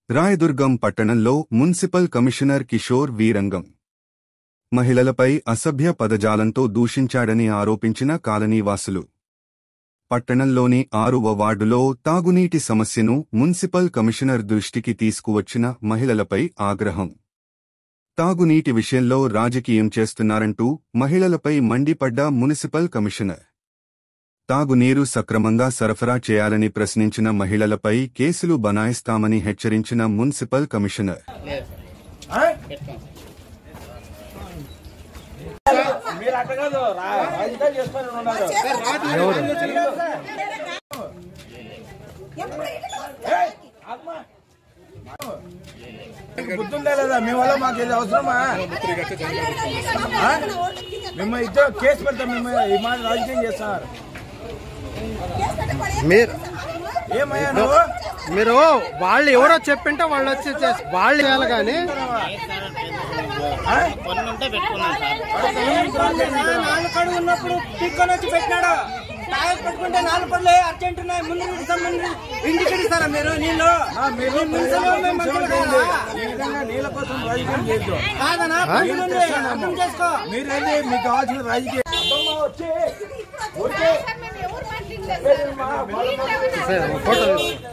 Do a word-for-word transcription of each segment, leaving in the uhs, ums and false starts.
రాయదుర్గం పట్టణంలో municipal commissioner Kishore వీరంగం మహిళలపై అసభ్య పదజాలంతో దూషించాడని ఆరోపించిన కాలనీవాసులు. పట్టణంలోని ఆరవ వార్డులో తాగునీటి సమస్యను మున్సిపల్ కమిషనర్ దృష్టికి తీసుకువచ్చిన మహిళలపై ఆగ్రహం. తాగునీటి విషయంలో రాజకీయం చేస్తున్నారంటూ మహిళలపై మండిపడ్డ మున్సిపల్ కమిషనర్. తాగునీరు సక్రమంగా సరఫరా చేయాలని ప్రశ్నించిన మహిళలపై కేసులు బనాయిస్తామని హెచ్చరించిన మున్సిపల్ కమిషనర్. గుర్తుండే లేదా మీ వల్ల మాకు ఇది అవసరమా? మేము ఇద్దరు కేసు పెడతాం. మేము ఈ మాట రాజకీయం చేస్తున్నారు. మీరు ఏమయ్యా నువ్వు మీరు వాళ్ళు ఎవరో చెప్పింటే వాళ్ళు వచ్చి వాళ్ళు చేయాలి కానీ నాలుగు కడుగు ఉన్నప్పుడు టిక్కొని వచ్చి పెట్టినాడు. తాగ పెట్టుకుంటే నాలుగు పడులు అర్జెంట్ ఉన్నాయి. ముందు ముందు ఇంటికి ఇస్తారా మీరు నీళ్ళు? నీళ్ళ కోసం రాజకీయం చేయొద్దు. కాదనా అర్థం చేసుకో. మీరేంటి మీకు కావాల్సిన రాజకీయం ఫోటో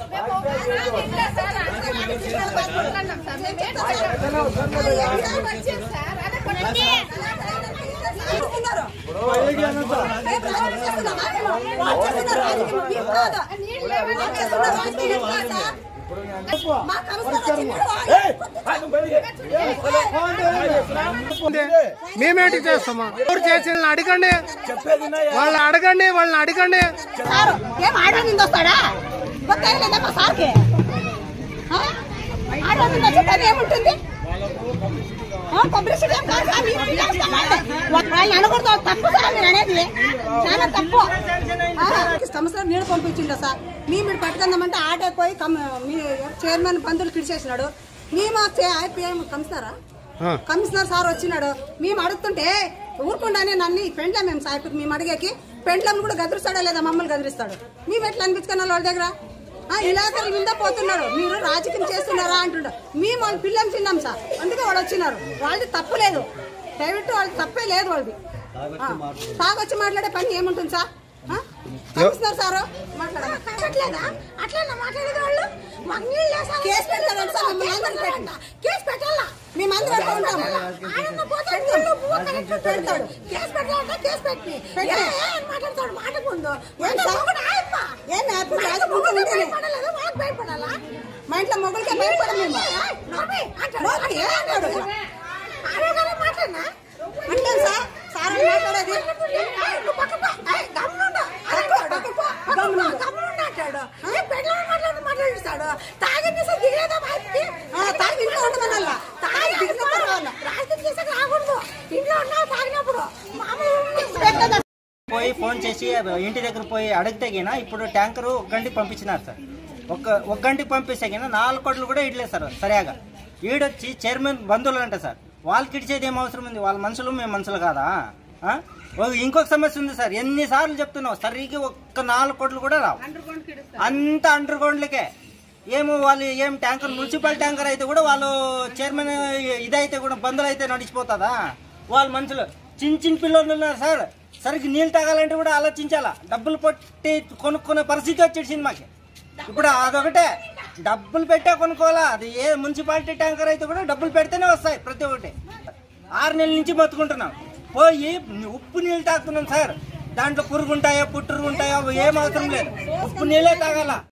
మేమేంటి చేస్తామా? ఎవరు చేసి అడగండి, వాళ్ళని అడగండి వాళ్ళని అడగండి ఏం ఆడనింది వస్తాడా? లేదా మా సార్కి ఆడనింది వచ్చే పని ఏముంటుంది? పబ్లిసిటీ ఏం కాదు సార్. వాళ్ళని అనకూడదు. తప్పు సార్ మీరు అనేది, చాలా తప్పు. సంవత్సరం నీళ్ళు పంపించిండు సార్. మేము మీరు పట్టుకుందామంటే ఆటో పోయి మీ చైర్మన్ పంతులు పిలిచేసినాడు. మేము ఐపీఎం కమిషనరా కమిషనర్ సార్ వచ్చినాడు. మేము అడుగుతుంటే ఊరుకుండానే నన్ను పెండ్లం మేము సార్ మేము అడిగేకి పెండ్లం కూడా గదిరిస్తాడా లేదా మమ్మల్ని గదిరిస్తాడు. మేము ఎట్లా అనిపించుకున్నాం వాళ్ళ దగ్గర? ఇలాకల మీద పోతున్నాడు. మీరు రాజకీయం చేస్తున్నారా అంటున్నారు. మేము వాళ్ళ పిల్లలు తిన్నాం సార్, అందుకే వాళ్ళు వచ్చినారు. వాళ్ళది తప్పు లేదు, ప్రైవేట్ వాళ్ళది తప్పే లేదు. వాళ్ళది తాగొచ్చి మాట్లాడే పని ఏముంటుంది సార్? Commissioner sir మాట్లాడలేదా? అట్లా మాట్లాడేది వాళ్ళు కేసు పెట్టాలంటే సార్ మమ్మల్ని కేసు పెట్టాలా? మేమందరం ఉంటాము. పెడతాడు కేసు పెట్టాలంటే కేసు పెట్టి మాట్లాడతాడు. మాట్లాడకూడదు. భయపడాలా? మా ఇంట్లో మొగుడికే భయపడ మేము మాట్లాడినా అంటే సార్ సార్ మాట్లాడేది మాట్లాడిస్తాడు. తాగింది సార్ దిగలేదా? తాగి ఇంట్లో ఉండమనల్లా. తాగి రాజకీయం చేసాక రాకూడదు. ఇంట్లో ఉన్నావు తాగినప్పుడు పోయి ఫోన్ చేసి ఇంటి దగ్గర పోయి అడిగితే గినా ఇప్పుడు ట్యాంకర్ ఒక గంటకి పంపించినారు సార్. ఒక ఒక గంటకి పంపిస్తే గినా నాలుగు కోట్లు కూడా ఇడ్లేదు సార్ సరిగా. ఈడొచ్చి చైర్మన్ బంధువులు అంట సార్. వాళ్ళకి ఇచ్చేది ఏం అవసరం ఉంది? వాళ్ళ మనుషులు మేము మనుషులు కాదా? ఇంకొక సమస్య ఉంది సార్. ఎన్నిసార్లు చెప్తున్నావు సరిగ్గా ఒక్క నాలుగు కోట్లు కూడా రావు. అంత అండర్ గ్రౌండ్లకే ఏమో వాళ్ళు ఏం ట్యాంకర్ మున్సిపల్ ట్యాంకర్ అయితే కూడా వాళ్ళు చైర్మన్ ఇదైతే కూడా బంధువులు అయితే నడిచిపోతుందా? వాళ్ళ మనుషులు చిన్న చిన్న పిల్లలు ఉన్నారు సార్. సరిగ్గా నీళ్ళు తాగాలంటే కూడా ఆలోచించాలా. డబ్బులు పట్టి కొనుక్కునే పరిస్థితి వచ్చేసింది మాకు. ఇప్పుడు అదొకటే డబ్బులు పెట్టే కొనుక్కోవాలా. అది ఏ మున్సిపాలిటీ ట్యాంకర్ అయితే కూడా డబ్బులు పెడితేనే వస్తాయి ప్రతి ఒక్కటి. ఆరు నెలల నుంచి బతుకుంటున్నాం. పోయి ఉప్పు నీళ్ళు తాగుతున్నాం సార్. దాంట్లో పురుగు ఉంటాయో పుట్టురు ఉంటాయో ఏం అవసరం లేదు. ఉప్పు నీళ్ళే తాగాల.